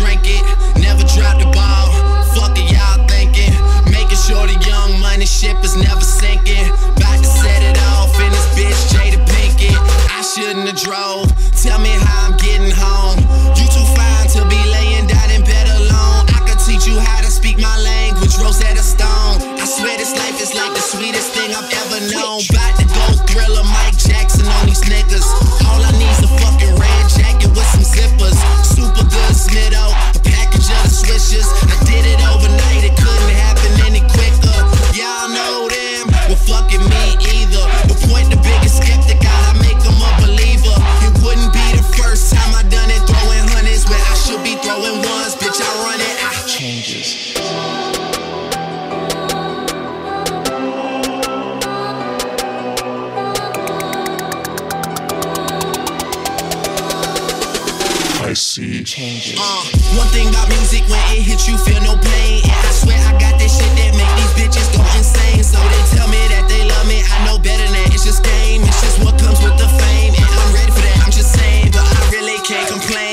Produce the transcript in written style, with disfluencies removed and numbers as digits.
drink it. Never drop the ball. Fuck it, y'all thinking. Making sure the young money ship is never sinking. About to set it off in this bitch, Jada Pinkett. I shouldn't have drove. Tell me how I'm getting home. You too fine to be laying down in bed alone. I could teach you how to speak my language, Rosetta Stone. I swear this life is like the sweetest thing I've ever known. About to go Thriller, Mike Jackson on these niggas. All I need's a fucking red jacket with some zippers. Super good Smitto, a package of the swishers. I did it overnight, it couldn't happen any quicker. Y'all know them, well fucking me either. But point the biggest skeptic out, I make them a believer. It wouldn't be the first time I done it, throwing hundreds where I should be throwing ones. Bitch, I run it, changes. I see changes. One thing about music, when it hits you, feel no pain. And I swear I got this shit that make these bitches go insane. So they tell me that they love me, I know better than that. It's just game, it's just what comes with the fame. And I'm ready for that, I'm just saying, but I really can't complain.